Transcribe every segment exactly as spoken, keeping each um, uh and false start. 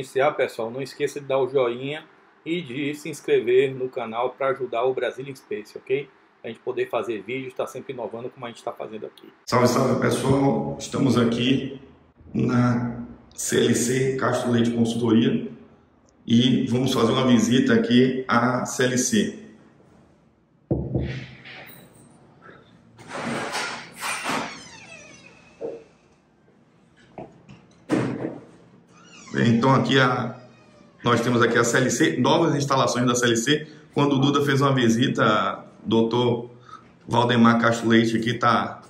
iniciar, pessoal, não esqueça de dar o joinha e de se inscrever no canal para ajudar o Brazilian Space, ok? A gente poder fazer vídeos, está sempre inovando como a gente está fazendo aqui. Salve, salve pessoal, estamos aqui na C L C Castro Leite Consultoria e vamos fazer uma visita aqui à C L C. Bem, então aqui a, nós temos aqui a C L C, novas instalações da C L C. Quando o Duda fez uma visita, doutor Valdemar Castro Leite aqui está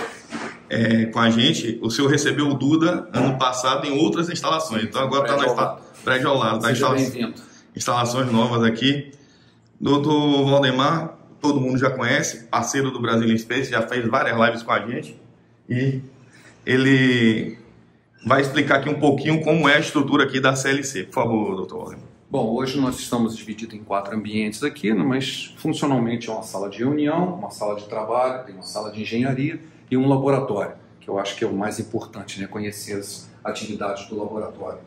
é, com a gente. O senhor recebeu o Duda ano passado em outras instalações, então agora está na prédio ao lado, tá? Instala instalações novas aqui. Doutor Valdemar, todo mundo já conhece, parceiro do Brazilian Space, já fez várias lives com a gente e ele vai explicar aqui um pouquinho como é a estrutura aqui da C L C. Por favor, doutor Valdemar. Bom, hoje nós estamos divididos em quatro ambientes aqui, mas funcionalmente é uma sala de reunião, uma sala de trabalho, tem uma sala de engenharia e um laboratório, que eu acho que é o mais importante, né? Conhecer as atividades do laboratório.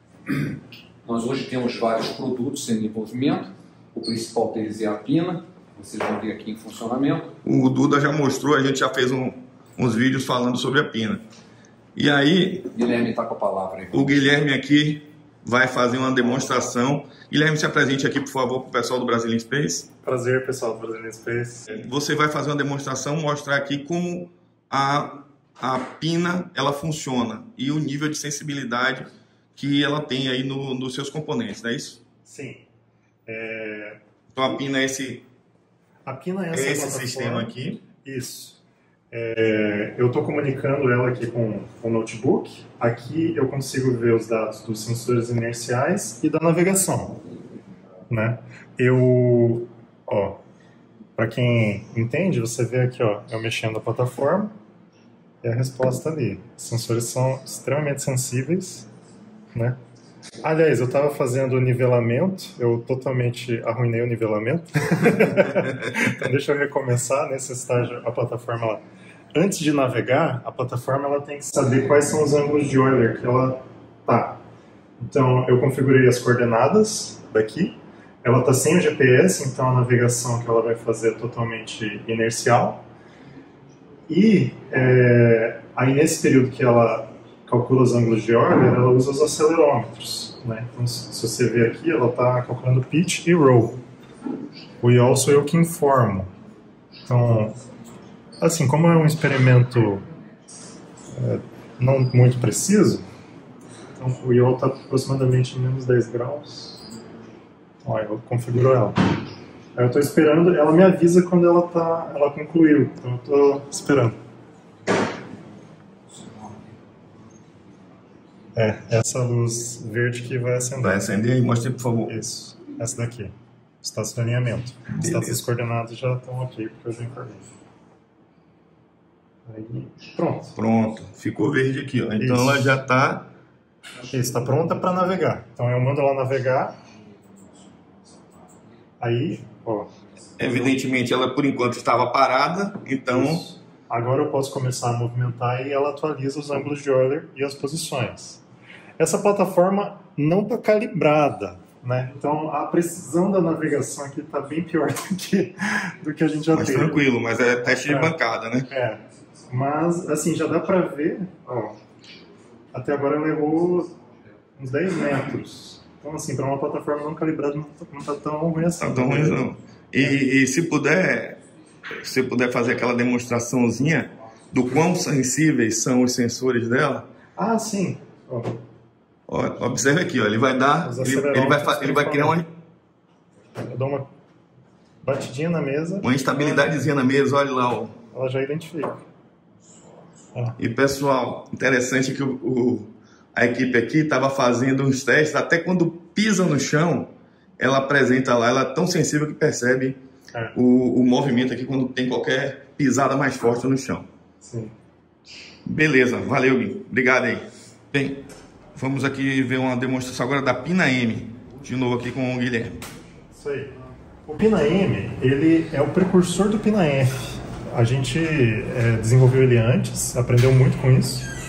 Nós hoje temos vários produtos em desenvolvimento, o principal deles é a pina, vocês vão ver aqui em funcionamento. O Duda já mostrou, a gente já fez um, uns vídeos falando sobre a pina. E aí... Guilherme está com a palavra aí. O Guilherme aqui vai fazer uma demonstração. Guilherme, se apresente aqui, por favor, para o pessoal do Brazilian Space. Prazer, pessoal do Brazilian Space. Você vai fazer uma demonstração, mostrar aqui como a, a pina ela funciona e o nível de sensibilidade que ela tem aí no, nos seus componentes, não é isso? Sim. É... Então a pina é esse, a pina é essa é esse sistema aqui. Isso. É, eu estou comunicando ela aqui com o notebook. Aqui eu consigo ver os dados dos sensores inerciais e da navegação, né? Eu, ó, para quem entende, você vê aqui, ó, eu mexendo a plataforma e a resposta ali. Os sensores são extremamente sensíveis, né? Aliás, eu estava fazendo o nivelamento, eu totalmente arruinei o nivelamento. Então deixa eu recomeçar nesse estágio, a plataforma lá. Antes de navegar, a plataforma ela tem que saber quais são os ângulos de Euler que ela tá. Então eu configurei as coordenadas daqui, ela está sem o G P S, então a navegação que ela vai fazer é totalmente inercial. E é, aí nesse período que ela calcula os ângulos de Euler, ela usa os acelerômetros, né? Então se você ver aqui, ela está calculando pitch e roll. O yaw sou eu que informo. Então, assim, como é um experimento é, não muito preciso, então o yaw está aproximadamente em menos dez graus. Olha, eu configuro ela. Aí eu estou esperando, ela me avisa quando ela, tá, ela concluiu, então eu estou esperando. É, essa luz verde que vai acender. Vai acender e mostre, por favor. Isso, essa daqui. Status de alinhamento. Os status coordenados já estão ok, porque eu já informei. Aí, pronto. Pronto, ficou verde aqui, ó. Então Isso. ela já está... Isso, está pronta para navegar. Então eu mando ela navegar. Aí, ó. Evidentemente ela por enquanto estava parada, então... Isso. Agora eu posso começar a movimentar e ela atualiza os ângulos de Euler e as posições. Essa plataforma não está calibrada, né? Então a precisão da navegação aqui está bem pior do que, do que a gente já mas teve. tranquilo, mas é teste de é. bancada, né? É, mas assim, já dá para ver, ó, até agora ela errou uns dez metros. Então assim, para uma plataforma não calibrada não está tão ruim assim. Não tão ruim não. E, e se puder, se puder fazer aquela demonstraçãozinha do quão sensíveis são os sensores dela. Ah, sim. Ó. Ó, observe aqui, ó, ele vai dar, ele, ele, vai, ele vai criar uma... Eu dou uma batidinha na mesa. Uma instabilidadezinha na mesa, olha lá, ó. Ela já identifica. É. E pessoal, interessante que o, o, a equipe aqui estava fazendo uns testes, até quando pisa no chão, ela apresenta lá, ela é tão sensível que percebe é. o, o movimento aqui quando tem qualquer pisada mais forte no chão. Sim. Beleza, valeu, Gui. Obrigado aí. Bem, vamos aqui ver uma demonstração agora da Pina M, de novo aqui com o Guilherme. Isso aí. O Pina M, ele é o precursor do Pina F. A gente é, desenvolveu ele antes, aprendeu muito com isso.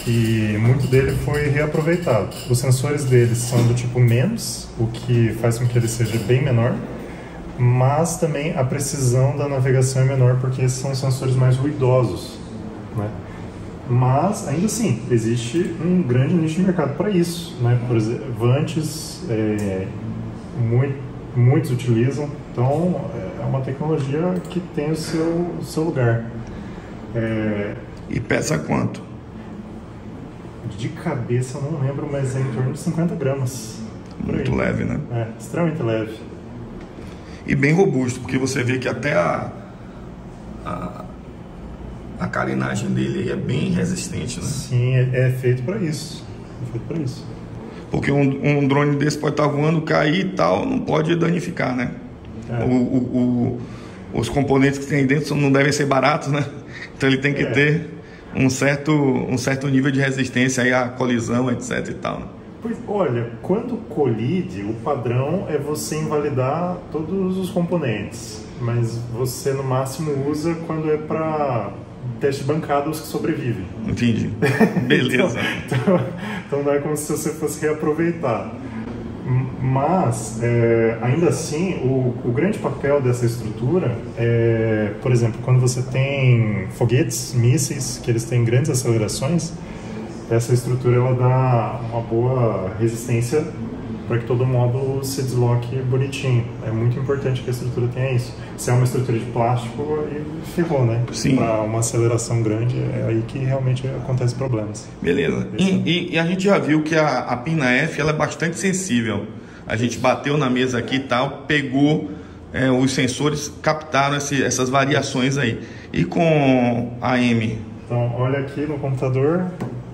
e muito dele foi reaproveitado. Os sensores deles são do tipo MEMS, o que faz com que ele seja bem menor, mas também a precisão da navegação é menor porque esses são sensores mais ruidosos, né? Mas, ainda assim, existe um grande nicho de mercado para isso, né? Por exemplo, Vantes, é, muito, muitos utilizam, então é uma tecnologia que tem o seu, o seu lugar. É, e pesa quanto? De cabeça eu não lembro, mas é em torno de cinquenta gramas. Muito leve, né? É, extremamente leve. E bem robusto, porque você vê que até a... a... a carenagem dele é bem resistente, né? Sim, é, é feito para isso. É feito para isso. Porque um, um drone desse pode estar voando, cair e tal, não pode danificar, né? É. O, o, o, os componentes que tem aí dentro não devem ser baratos, né? Então ele tem que é. ter um certo, um certo nível de resistência aí à colisão, etc e tal, né? Pois, olha, quando colide, o padrão é você invalidar todos os componentes, mas você no máximo usa quando é para teste bancado os que sobrevivem. Entendi. Beleza. então, então, então não é como se você fosse reaproveitar. Mas, é, ainda assim, o, o grande papel dessa estrutura é, por exemplo, quando você tem foguetes, mísseis, que eles têm grandes acelerações, essa estrutura ela dá uma boa resistência para que todo módulo se desloque bonitinho. É muito importante que a estrutura tenha isso. Se é uma estrutura de plástico, aí ferrou, né? Sim. Para uma aceleração grande, é aí que realmente acontecem problemas. Beleza. E, e, e a gente já viu que a, a pina F ela é bastante sensível. A gente bateu na mesa aqui e tal, pegou, é, os sensores captaram esse, essas variações aí. E com a M? Então, olha aqui no computador,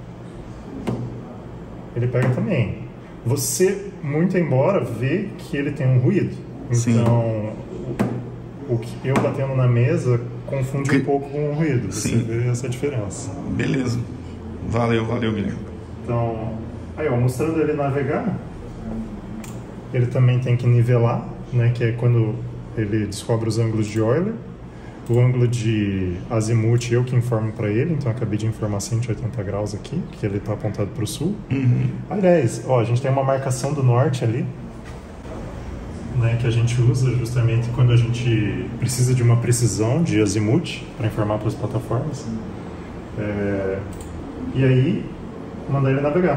ele pega também. Você, muito embora, vê que ele tem um ruído. Então, o, o que eu batendo na mesa confunde que... um pouco com o ruído. Você Sim. vê essa diferença. Beleza. Valeu, valeu, Guilherme. Então, aí, ó, mostrando ele navegar, ele também tem que nivelar, né, que é quando ele descobre os ângulos de Euler. O ângulo de azimuth eu que informo para ele, então eu acabei de informar cento e oitenta graus aqui, que ele está apontado para o sul. Uhum. Aliás, ó, a gente tem uma marcação do norte ali, né, que a gente usa justamente quando a gente precisa de uma precisão de azimuth para informar para as plataformas. É, e aí, mandar ele navegar.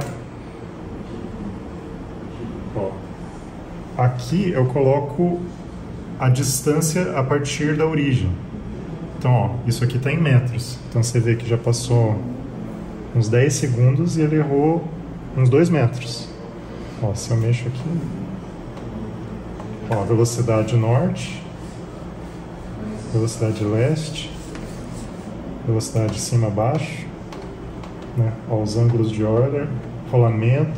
Ó, aqui eu coloco a distância a partir da origem. Então, ó, isso aqui está em metros. Então você vê que já passou uns dez segundos e ele errou uns dois metros. Ó, se eu mexo aqui, ó, velocidade norte, velocidade leste, velocidade cima baixo, né? Ó, os ângulos de Euler, rolamento,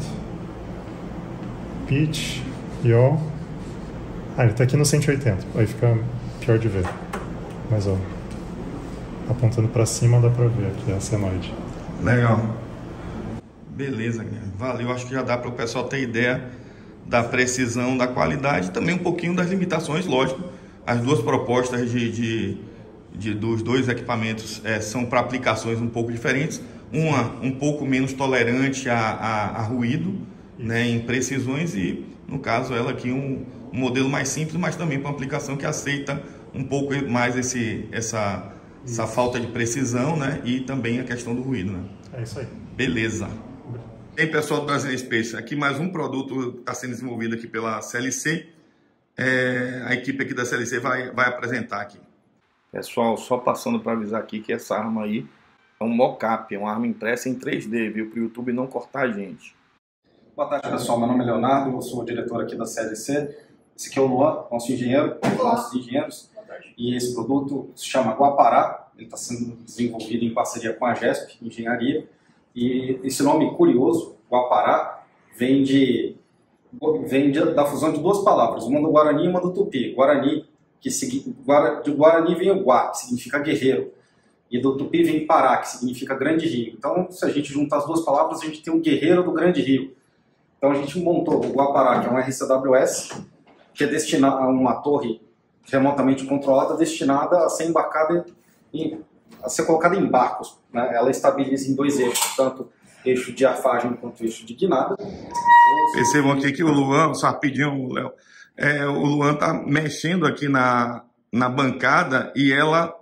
pitch, yaw. Ah, ele está aqui no cento e oitenta, aí fica pior de ver. Mas ó, apontando para cima dá para ver aqui a senoide. Legal. Beleza, Guilherme. Valeu. Acho que já dá para o pessoal ter ideia da precisão, da qualidade, também um pouquinho das limitações, lógico. As duas propostas de, de, de dos dois equipamentos é, são para aplicações um pouco diferentes. Uma um pouco menos tolerante a, a, a ruído, né, em precisões, e no caso ela aqui um, um modelo mais simples, mas também para uma aplicação que aceita um pouco mais esse, essa, essa falta de precisão, né, e também a questão do ruído, né? É isso aí. Beleza. E aí, pessoal do Brasília Space, aqui mais um produto que está sendo desenvolvido aqui pela C L C. É, a equipe aqui da C L C vai, vai apresentar aqui. Pessoal, só passando para avisar aqui que essa arma aí é um mock-up, é uma arma impressa em três D, viu? Para o YouTube não cortar a gente. Boa tarde, pessoal. Meu nome é Leonardo, eu sou o diretor aqui da C L C. Esse aqui é o Luan, nosso engenheiro, nossos engenheiros. E esse produto se chama Guapará. Ele está sendo desenvolvido em parceria com a GESP, Engenharia. E esse nome curioso, Guapará, vem, de, vem de, da fusão de duas palavras, uma do Guarani e uma do Tupi. Guarani, que de Guarani vem o Gua, que significa guerreiro. E do Tupi vem Pará, que significa grande rio. Então, se a gente juntar as duas palavras, a gente tem o guerreiro do grande rio. Então, a gente montou o Guapará, que é um R C W S, que é destinado a uma torre remotamente controlada, destinada a ser embarcada em, a ser colocada em barcos, né? Ela estabiliza em dois eixos, tanto eixo diafragma quanto eixo de guinada. Percebam aqui que o Luan, só rapidinho, Léo, é, o Luan tá mexendo aqui na, na bancada e ela,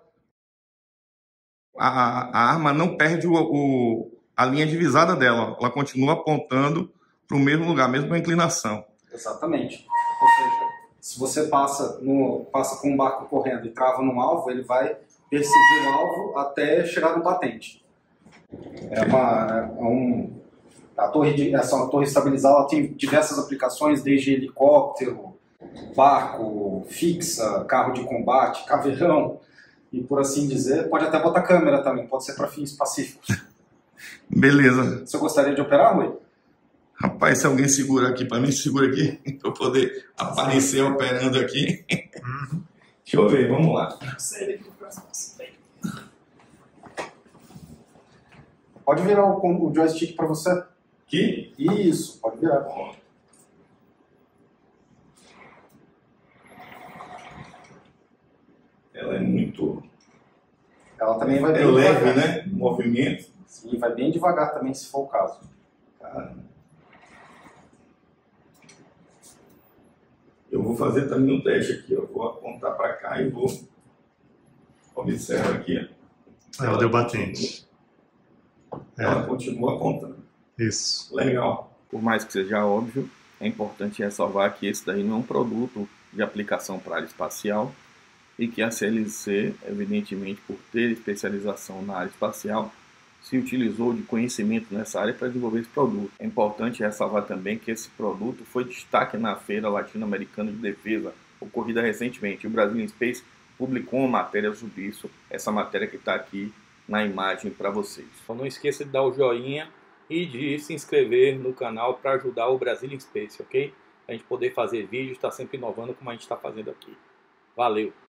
a, a arma não perde o, o, a linha divisada dela, ela continua apontando para o mesmo lugar, mesma inclinação. Exatamente. Ou seja, se você passa, no, passa com um barco correndo e trava num alvo, ele vai perseguir o alvo até chegar no batente. É uma, é um, a torre de, essa torre estabilizada ela tem diversas aplicações, desde helicóptero, barco, fixa, carro de combate, caveirão, e por assim dizer, pode até botar câmera também, pode ser para fins pacíficos. Beleza. Você gostaria de operar, Rui? Rapaz, se alguém segura aqui para mim, segura aqui, para eu poder aparecer operando aqui. Deixa eu ver, vamos lá. Pode virar o, o joystick para você. Aqui? Isso, pode virar. Ela é muito... Ela também vai é bem leve, devagar, né? O movimento. Sim, vai bem devagar também, se for o caso. Caramba. Eu vou fazer também um teste aqui. Eu vou apontar para cá e vou... Observa aqui. Ela deu batente. Ela É. continua apontando. Isso. Legal. Por mais que seja óbvio, é importante ressalvar que esse daí não é um produto de aplicação para a área espacial e que a C L C, evidentemente, por ter especialização na área espacial, se utilizou de conhecimento nessa área para desenvolver esse produto. É importante ressalvar também que esse produto foi destaque na Feira Latino-Americana de Defesa, ocorrida recentemente. O Brazilian Space publicou uma matéria sobre isso, essa matéria que está aqui na imagem para vocês. Então não esqueça de dar o joinha e de se inscrever no canal para ajudar o Brazilian Space, ok? A gente poder fazer vídeos, está sempre inovando como a gente está fazendo aqui. Valeu!